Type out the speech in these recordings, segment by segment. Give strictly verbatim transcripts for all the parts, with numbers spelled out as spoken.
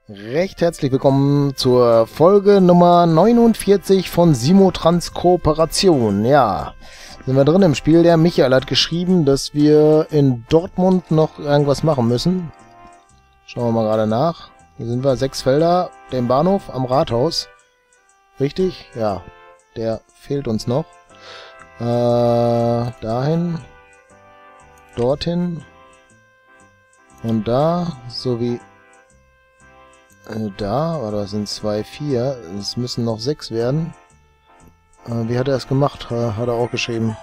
Recht herzlich willkommen zur Folge Nummer neunundvierzig von Simotrans Kooperation. Ja, sind wir drin im Spiel. Der Michael hat geschrieben, dass wir in Dortmund noch irgendwas machen müssen. Schauen wir mal gerade nach. Hier sind wir, sechs Felder, den Bahnhof am Rathaus. Richtig? Ja, der fehlt uns noch. Äh, dahin, dorthin und da, sowie da, aber das sind zwei, vier. Es müssen noch sechs werden. Äh, wie hat er es gemacht? Äh, hat er auch geschrieben.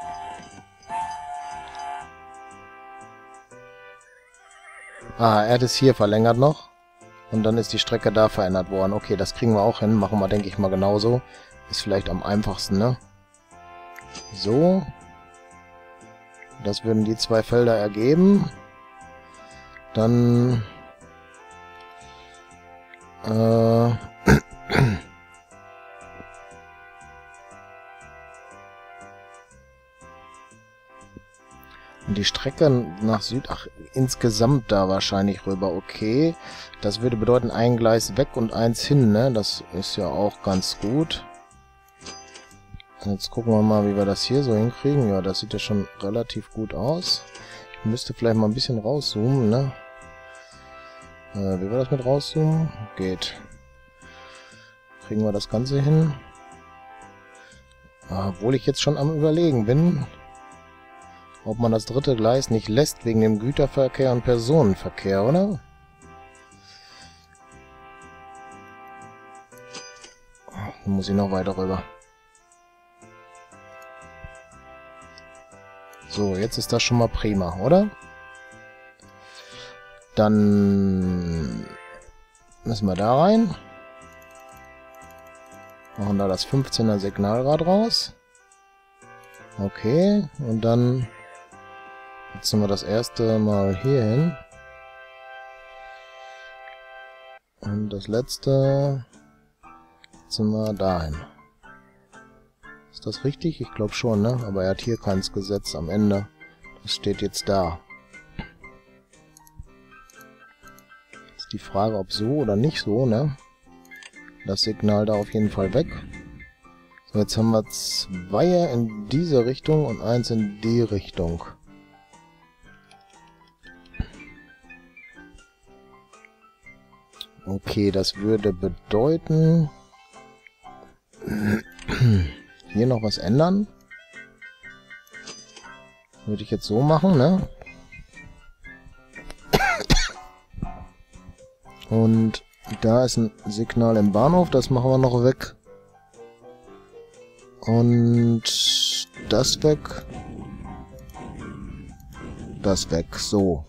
Ah, er hat es hier verlängert noch. Und dann ist die Strecke da verändert worden. Okay, das kriegen wir auch hin. Machen wir, denke ich mal, genauso. Ist vielleicht am einfachsten, ne? So. Das würden die zwei Felder ergeben. Dann... Äh... Und die Strecke nach Süd... Ach, insgesamt da wahrscheinlich rüber. Okay. Das würde bedeuten, ein Gleis weg und eins hin, ne? Das ist ja auch ganz gut. Jetzt gucken wir mal, wie wir das hier so hinkriegen. Ja, das sieht ja schon relativ gut aus. Ich müsste vielleicht mal ein bisschen rauszoomen, ne? Äh, wie war das mit rauszoomen? Geht. Kriegen wir das Ganze hin? Obwohl ich jetzt schon am Überlegen bin, ob man das dritte Gleis nicht lässt, wegen dem Güterverkehr und Personenverkehr, oder? Dann muss ich noch weiter rüber. So, jetzt ist das schon mal prima, oder? Dann müssen wir da rein. Machen da das fünfzehner Signalrad raus. Okay, und dann setzen wir das erste Mal hier hin. Und das letzte setzen wir dahin. Ist das richtig? Ich glaube schon, ne? Aber er hat hier keins gesetzt am Ende. Das steht jetzt da. Ist die Frage, ob so oder nicht so, ne? Das Signal da auf jeden Fall weg. So, jetzt haben wir zwei in diese Richtung und eins in die Richtung. Okay, das würde bedeuten... Hier noch was ändern. Würde ich jetzt so machen, ne? Und da ist ein Signal im Bahnhof, das machen wir noch weg. Und das weg. Das weg, so.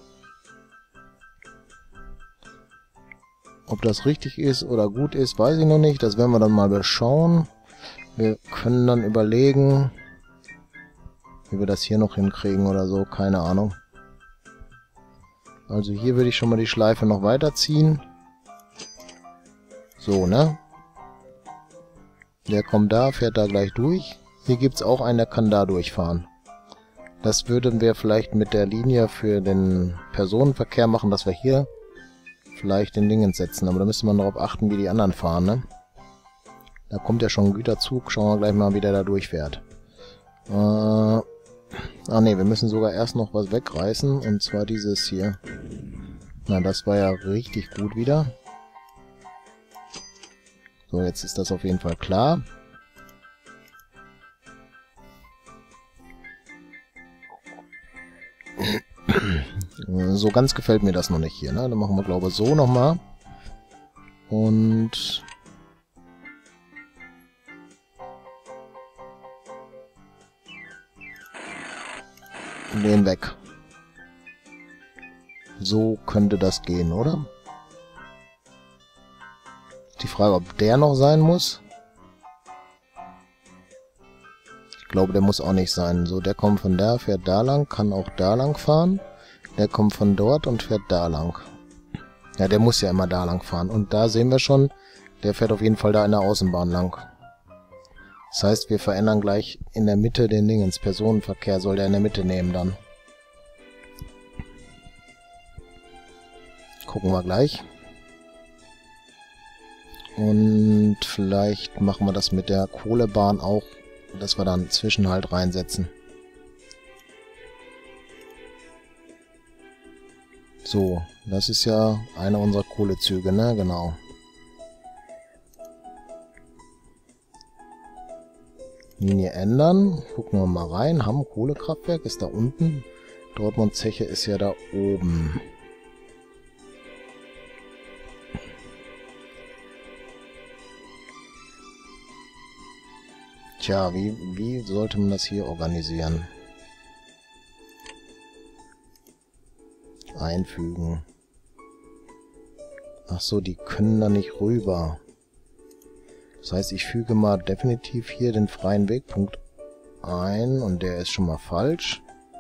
Ob das richtig ist oder gut ist, weiß ich noch nicht. Das werden wir dann mal beschauen. Wir können dann überlegen, wie wir das hier noch hinkriegen oder so. Keine Ahnung. Also hier würde ich schon mal die Schleife noch weiterziehen. So, ne? Der kommt da, fährt da gleich durch. Hier gibt es auch einen, der kann da durchfahren. Das würden wir vielleicht mit der Linie für den Personenverkehr machen, dass wir hier vielleicht den Dingens setzen. Aber da müsste man darauf achten, wie die anderen fahren, ne? Da kommt ja schon ein Güterzug. Schauen wir gleich mal, wie der da durchfährt. Äh, ah ne, wir müssen sogar erst noch was wegreißen. Und zwar dieses hier. Na, das war ja richtig gut wieder. So, jetzt ist das auf jeden Fall klar. So ganz gefällt mir das noch nicht hier, ne? Dann machen wir, glaube ich, so nochmal. Und... den weg. So könnte das gehen, oder? Die Frage, ob der noch sein muss. Ich glaube, der muss auch nicht sein. So, der kommt von da, fährt da lang, kann auch da lang fahren. Der kommt von dort und fährt da lang. Ja, der muss ja immer da lang fahren. Und da sehen wir schon, der fährt auf jeden Fall da in der Außenbahn lang. Das heißt, wir verändern gleich in der Mitte den Dingens. Personenverkehr soll der in der Mitte nehmen dann. Gucken wir gleich. Und vielleicht machen wir das mit der Kohlebahn auch, dass wir dann Zwischenhalt reinsetzen. So, das ist ja einer unserer Kohlezüge, ne? Genau. Linie ändern. Gucken wir mal rein. Hamm Kohlekraftwerk ist da unten. Dortmund Zeche ist ja da oben. Tja, wie, wie sollte man das hier organisieren? Einfügen. Ach so, die können da nicht rüber. Das heißt, ich füge mal definitiv hier den freien Wegpunkt ein und der ist schon mal falsch.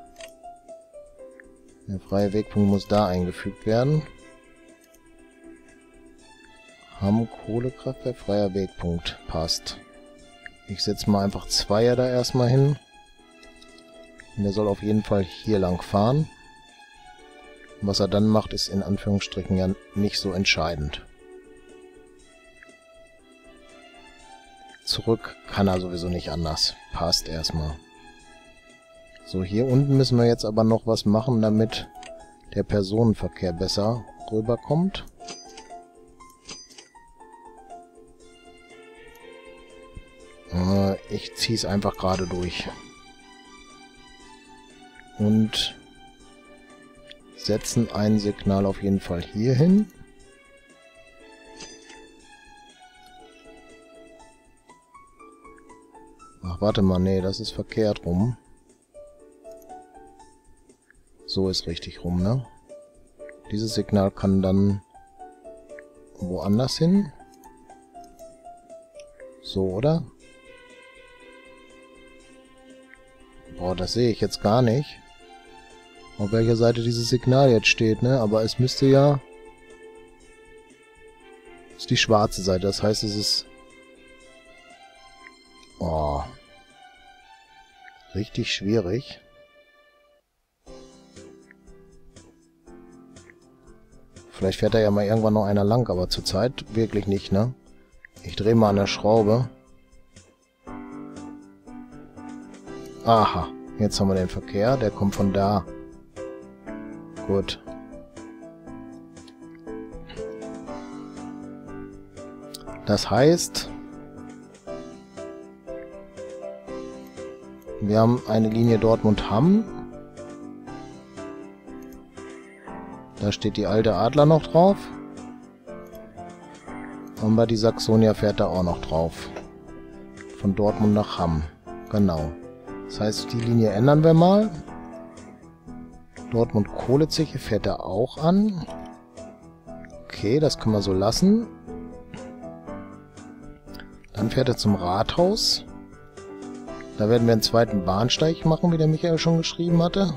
Der freie Wegpunkt muss da eingefügt werden. Hamm Kohlekraftwerk, freier Wegpunkt. Passt. Ich setze mal einfach Zweier da erstmal hin. Und der soll auf jeden Fall hier lang fahren. Und was er dann macht, ist in Anführungsstrichen ja nicht so entscheidend. Zurück kann er sowieso nicht anders. Passt erstmal. So, hier unten müssen wir jetzt aber noch was machen, damit der Personenverkehr besser rüberkommt. Äh, ich ziehe es einfach gerade durch. Und setzen ein Signal auf jeden Fall hier hin. Ach, warte mal, nee, das ist verkehrt rum. So ist richtig rum, ne? Dieses Signal kann dann woanders hin. So, oder? Boah, das sehe ich jetzt gar nicht. Auf welcher Seite dieses Signal jetzt steht, ne? Aber es müsste ja... Das ist die schwarze Seite, das heißt, es ist... Oh. Richtig schwierig. Vielleicht fährt da ja mal irgendwann noch einer lang, aber zurzeit wirklich nicht, ne? Ich drehe mal an der Schraube. Aha, jetzt haben wir den Verkehr, der kommt von da. Gut. Das heißt, wir haben eine Linie Dortmund-Hamm. Da steht die alte Adler noch drauf. Aber die Saxonia fährt da auch noch drauf. Von Dortmund nach Hamm. Genau. Das heißt, die Linie ändern wir mal. Dortmund Kohlezeche fährt da auch an. Okay, das können wir so lassen. Dann fährt er zum Rathaus. Da werden wir einen zweiten Bahnsteig machen, wie der Michael schon geschrieben hatte.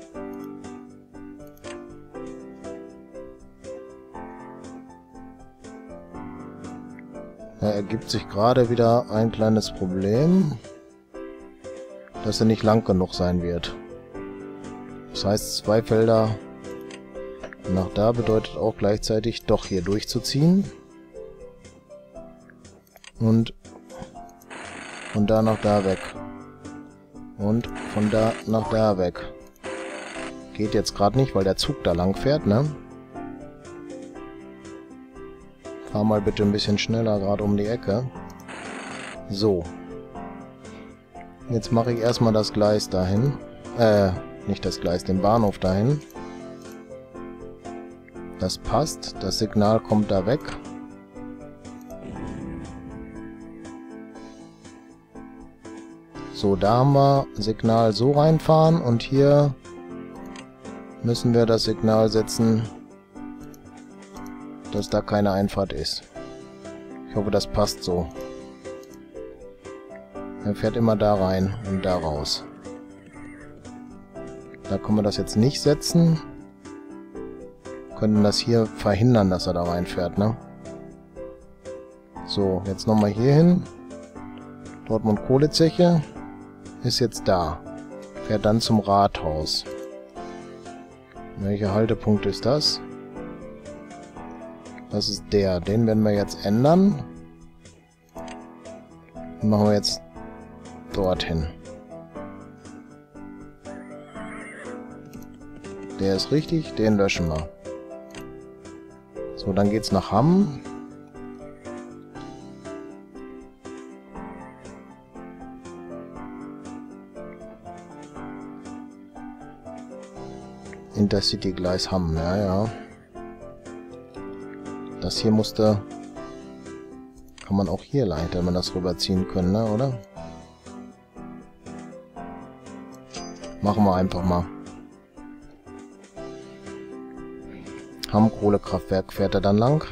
Da ergibt sich gerade wieder ein kleines Problem, dass er nicht lang genug sein wird. Das heißt, zwei Felder nach da bedeutet auch gleichzeitig doch hier durchzuziehen. Und von da nach da weg. Und von da nach da weg. Geht jetzt gerade nicht, weil der Zug da lang fährt, ne? Fahr mal bitte ein bisschen schneller gerade um die Ecke. So. Jetzt mache ich erstmal das Gleis dahin. Äh, nicht das Gleis, den Bahnhof dahin. Das passt. Das Signal kommt da weg. So, da haben wir Signal so reinfahren und hier müssen wir das Signal setzen, dass da keine Einfahrt ist. Ich hoffe, das passt so. Er fährt immer da rein und da raus. Da können wir das jetzt nicht setzen. Können das hier verhindern, dass er da reinfährt, ne? So, jetzt nochmal hier hin. Dortmund Kohlezeche ist jetzt da. Fährt dann zum Rathaus. Welcher Haltepunkt ist das? Das ist der. Den werden wir jetzt ändern. Den machen wir jetzt dorthin. Der ist richtig, den löschen wir. So, dann geht's nach Hamm. Intercity Gleis Hamm, ja, ja. Das hier musste... Kann man auch hier leicht, wenn man das rüberziehen können, ne, oder? Machen wir einfach mal. Hamm Kohlekraftwerk fährt er dann lang.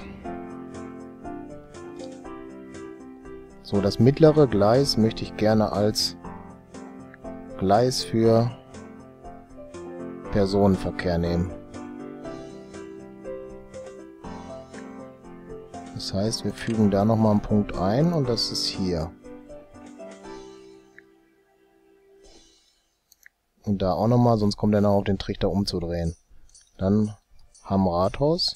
So, das mittlere Gleis möchte ich gerne als Gleis für Personenverkehr nehmen. Das heißt, wir fügen da nochmal einen Punkt ein und das ist hier. Und da auch nochmal, sonst kommt er noch auf den Trichter umzudrehen. Dann Hamm Rathaus.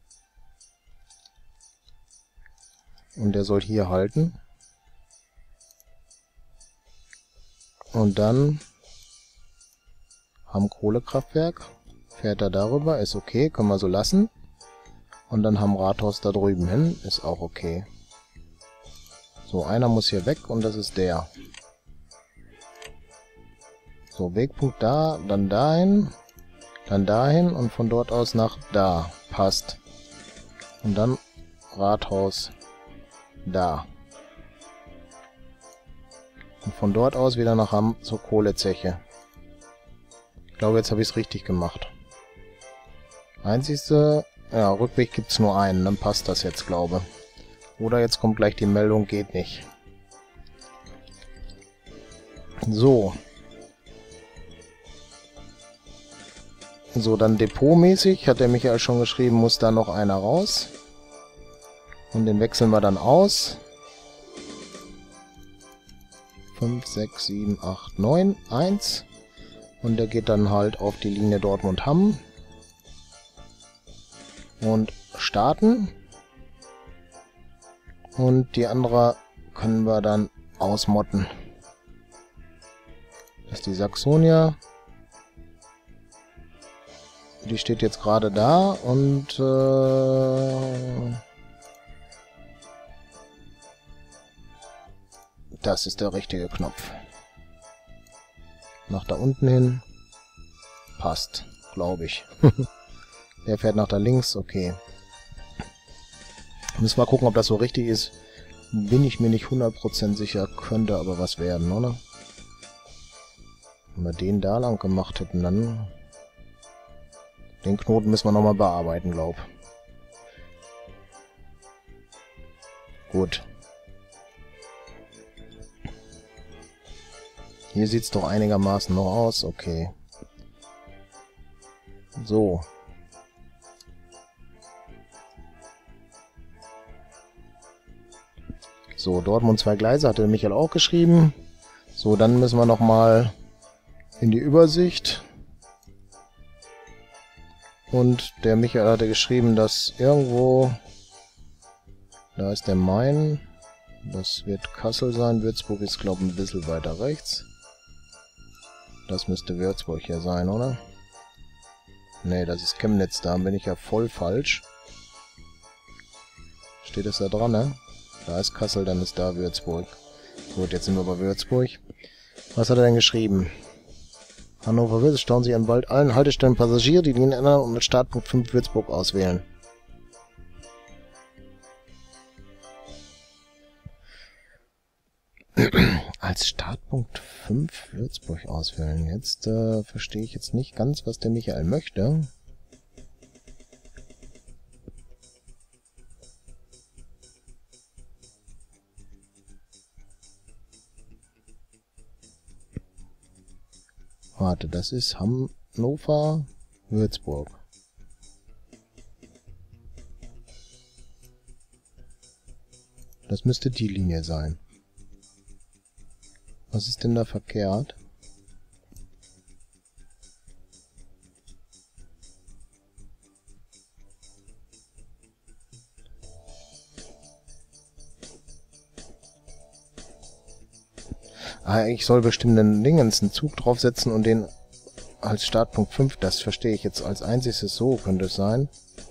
Und der soll hier halten. Und dann Hamm Kohlekraftwerk. Fährt er darüber, ist okay, können wir so lassen. Und dann Hamm Rathaus da drüben hin, ist auch okay. So, einer muss hier weg und das ist der. So, Wegpunkt da, dann dahin, dann dahin und von dort aus nach da. Passt. Und dann Rathaus da. Und von dort aus wieder nach Hamm zur Kohlezeche. Ich glaube, jetzt habe ich es richtig gemacht. Einzigste, ja, Rückweg gibt es nur einen, dann passt das jetzt, glaube ich. Oder jetzt kommt gleich die Meldung, geht nicht. So. So, dann depotmäßig, hat der Michael schon geschrieben, muss da noch einer raus. Und den wechseln wir dann aus. fünf, sechs, sieben, acht, neun, eins. Und der geht dann halt auf die Linie Dortmund-Hamm. Und starten. Und die andere können wir dann ausmotten. Das ist die Saxonia. Die steht jetzt gerade da und äh, das ist der richtige Knopf. Nach da unten hin. Passt, glaube ich. Der fährt nach da links, okay. Müssen wir gucken, ob das so richtig ist. Bin ich mir nicht hundert Prozent sicher, könnte aber was werden, oder? Wenn wir den da lang gemacht hätten, dann... Den Knoten müssen wir nochmal bearbeiten, glaub. Gut. Hier sieht es doch einigermaßen noch aus, okay. So. So, Dortmund zwei Gleise, hatte Michael auch geschrieben. So, dann müssen wir nochmal in die Übersicht. Und der Michael hatte geschrieben, dass irgendwo... Da ist der Main. Das wird Kassel sein. Würzburg ist, glaube ich, ein bisschen weiter rechts. Das müsste Würzburg hier sein, oder? Ne, das ist Chemnitz. Da bin ich ja voll falsch. Steht es da dran, ne? Da ist Kassel, dann ist da Würzburg. Gut, jetzt sind wir bei Würzburg. Was hat er denn geschrieben? Hannover Würz stauen sich an bald allen Haltestellen Passagiere, die Linien ändern und mit Startpunkt fünf Würzburg auswählen. Als Startpunkt fünf Würzburg auswählen. Jetzt äh, verstehe ich jetzt nicht ganz, was der Michael möchte. Warte, das ist Hannover, Würzburg. Das müsste die Linie sein. Was ist denn da verkehrt? Ah, ich soll bestimmt einen Dingens, einen Zug draufsetzen und den als Startpunkt fünf, das verstehe ich jetzt als einziges, so könnte es sein.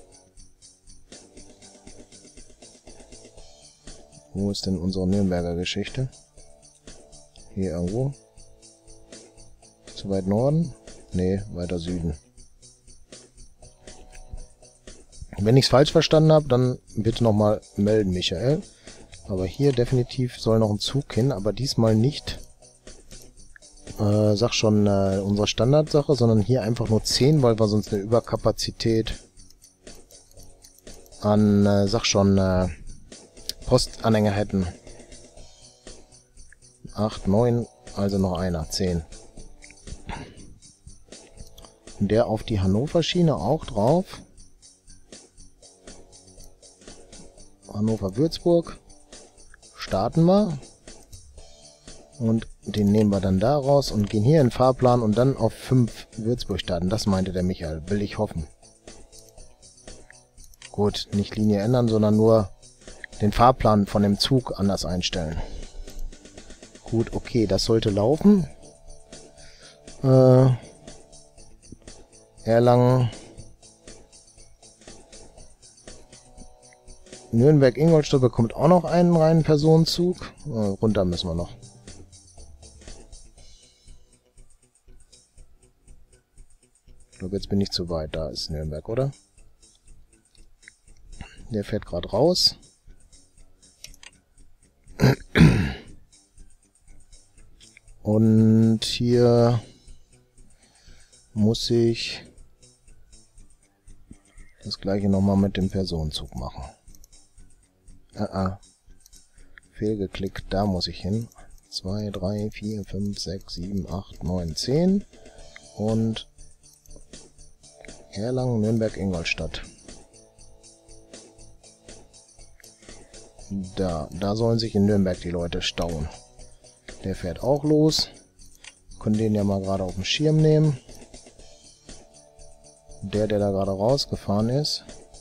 Wo ist denn unsere Nürnberger Geschichte? Hier irgendwo. Zu weit Norden? Nee, weiter Süden. Wenn ich es falsch verstanden habe, dann bitte nochmal melden, Michael. Aber hier definitiv soll noch ein Zug hin, aber diesmal nicht, äh, sag schon, äh, unsere Standardsache, sondern hier einfach nur zehn, weil wir sonst eine Überkapazität an, äh, sag schon, äh, Postanhänger hätten. acht, neun, also noch einer, zehn. Und der auf die Hannover-Schiene auch drauf. Hannover-Würzburg. Starten wir. Und den nehmen wir dann da raus und gehen hier in den Fahrplan und dann auf fünf Würzburg starten. Das meinte der Michael, will ich hoffen. Gut, nicht Linie ändern, sondern nur den Fahrplan von dem Zug anders einstellen. Gut, okay, das sollte laufen. Äh, Erlangen, Nürnberg-Ingolstadt bekommt auch noch einen reinen Personenzug. Äh, runter müssen wir noch. Ich glaube, jetzt bin ich zu weit. Da ist Nürnberg, oder? Der fährt gerade raus. Und hier muss ich das gleiche nochmal mit dem Personenzug machen. Ah, ah. Fehlgeklickt, da muss ich hin. zwei, drei, vier, fünf, sechs, sieben, acht, neun, zehn. Und Erlangen, Nürnberg, Ingolstadt. Da, da sollen sich in Nürnberg die Leute stauen. Der fährt auch los. Können den ja mal gerade auf den Schirm nehmen. Der, der da gerade rausgefahren ist.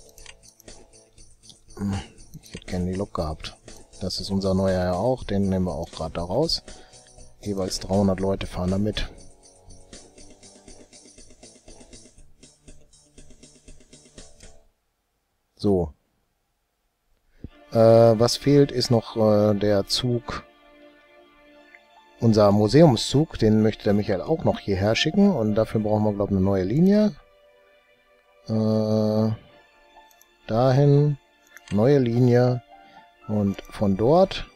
Ich hätte gerne die Lok gehabt. Das ist unser neuer ja auch. Den nehmen wir auch gerade da raus. Jeweils dreihundert Leute fahren da mit. So. Äh, was fehlt, ist noch äh, der Zug. Unser Museumszug, den möchte der Michael auch noch hierher schicken. Und dafür brauchen wir, glaube ich, eine neue Linie. Äh, dahin. Neue Linie. Und von dort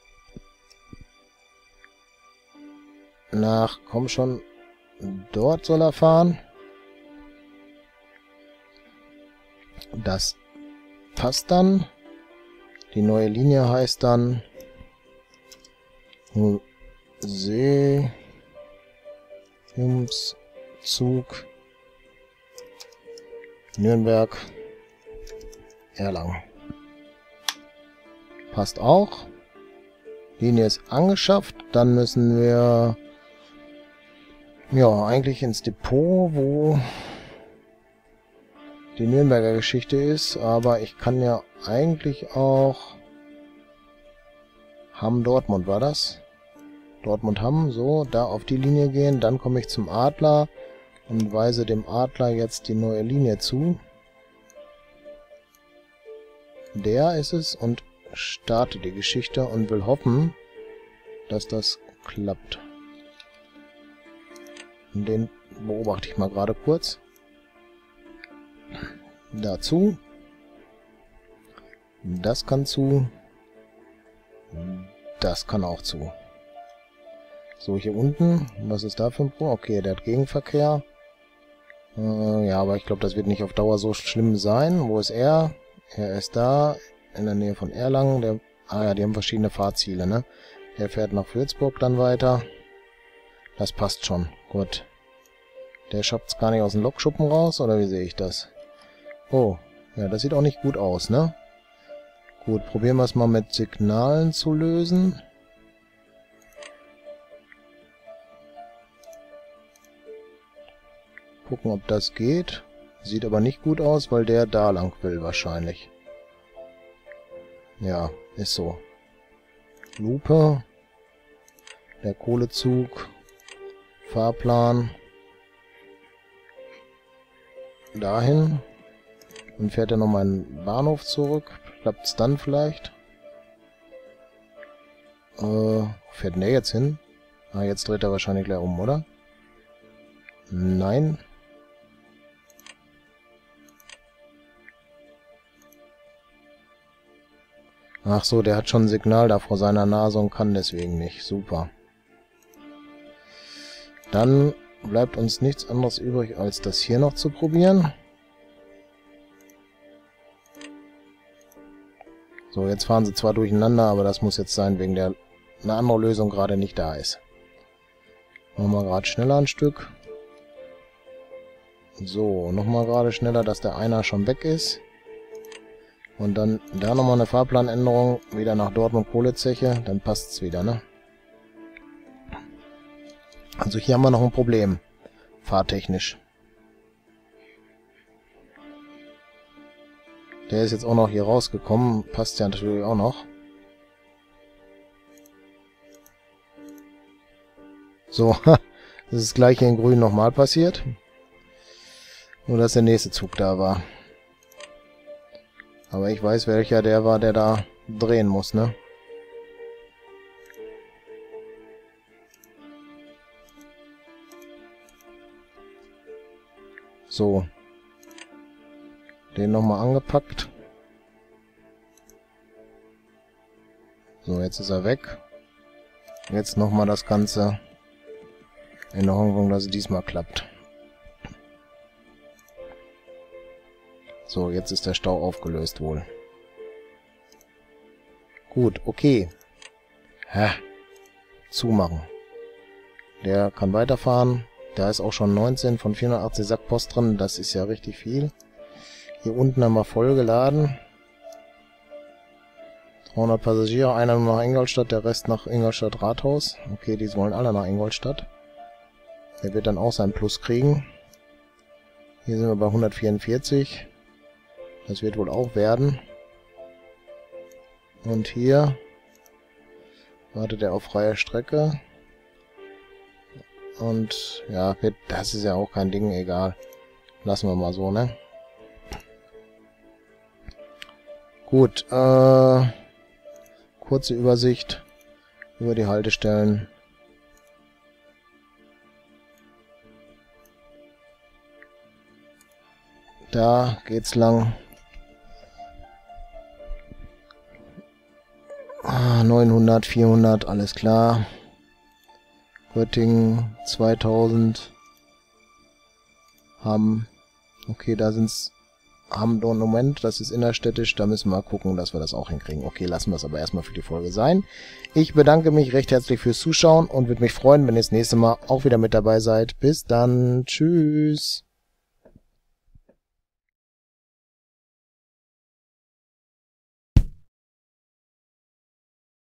nach, komm schon, dort soll er fahren. Das passt dann. Die neue Linie heißt dann Museumszug Nürnberg Erlangen. Passt auch. Linie ist angeschafft. Dann müssen wir ja eigentlich ins Depot, wo die Nürnberger Geschichte ist. Aber ich kann ja eigentlich auch Hamm-Dortmund war das. Dortmund-Hamm, so, da auf die Linie gehen. Dann komme ich zum Adler und weise dem Adler jetzt die neue Linie zu. Der ist es und starte die Geschichte und will hoffen, dass das klappt. Und den beobachte ich mal gerade kurz. Dazu. Das kann zu. Das kann auch zu. So, hier unten. Was ist da für ein Pro? Okay, der hat Gegenverkehr. Äh, ja, aber ich glaube, das wird nicht auf Dauer so schlimm sein. Wo ist er? Er ist da. In der Nähe von Erlangen. Der, ah ja, die haben verschiedene Fahrziele, ne? Der fährt nach Würzburg dann weiter. Das passt schon. Gut. Der schafft es gar nicht aus dem Lokschuppen raus, oder wie sehe ich das? Oh, ja, das sieht auch nicht gut aus, ne? Gut, probieren wir es mal mit Signalen zu lösen. Gucken, ob das geht. Sieht aber nicht gut aus, weil der da lang will wahrscheinlich. Ja, ist so. Lupe. Der Kohlezug. Fahrplan. Dahin. Dann fährt er nochmal in den Bahnhof zurück. Klappt's dann vielleicht? Äh, wo fährt denn der jetzt hin? Ah, jetzt dreht er wahrscheinlich gleich um, oder? Nein. Ach so, der hat schon ein Signal da vor seiner Nase und kann deswegen nicht. Super. Dann bleibt uns nichts anderes übrig, als das hier noch zu probieren. So, jetzt fahren sie zwar durcheinander, aber das muss jetzt sein, wegen der eine andere Lösung gerade nicht da ist. Machen wir gerade schneller ein Stück. So, nochmal gerade schneller, dass der einer schon weg ist. Und dann da nochmal eine Fahrplanänderung, wieder nach Dortmund Kohlezeche, dann passt es wieder, ne? Also hier haben wir noch ein Problem, fahrtechnisch. Der ist jetzt auch noch hier rausgekommen, passt ja natürlich auch noch. So, das ist das gleiche in grün nochmal passiert. Nur, dass der nächste Zug da war. Aber ich weiß, welcher der war, der da drehen muss, ne? So. Den nochmal angepackt. So, jetzt ist er weg. Jetzt nochmal das Ganze in der Hoffnung, dass es diesmal klappt. So, jetzt ist der Stau aufgelöst wohl. Gut, okay. Ha. Zumachen. Der kann weiterfahren. Da ist auch schon neunzehn von vierhundertachtzig Sack Post drin. Das ist ja richtig viel. Hier unten haben wir voll geladen. dreihundert Passagiere. Einer nur nach Ingolstadt, der Rest nach Ingolstadt Rathaus. Okay, die wollen alle nach Ingolstadt. Der wird dann auch seinen Plus kriegen. Hier sind wir bei hundertvierundvierzig. Das wird wohl auch werden. Und hier wartet er auf freie Strecke. Und ja, das ist ja auch kein Ding, egal. Lassen wir mal so, ne? Gut, äh, kurze Übersicht über die Haltestellen. Da geht's lang. neunhundert, vierhundert, alles klar. Göttingen, zweitausend. Hamm. Okay, da sind's. Hamm, und Moment, das ist innerstädtisch. Da müssen wir mal gucken, dass wir das auch hinkriegen. Okay, lassen wir es aber erstmal für die Folge sein. Ich bedanke mich recht herzlich fürs Zuschauen und würde mich freuen, wenn ihr das nächste Mal auch wieder mit dabei seid. Bis dann. Tschüss.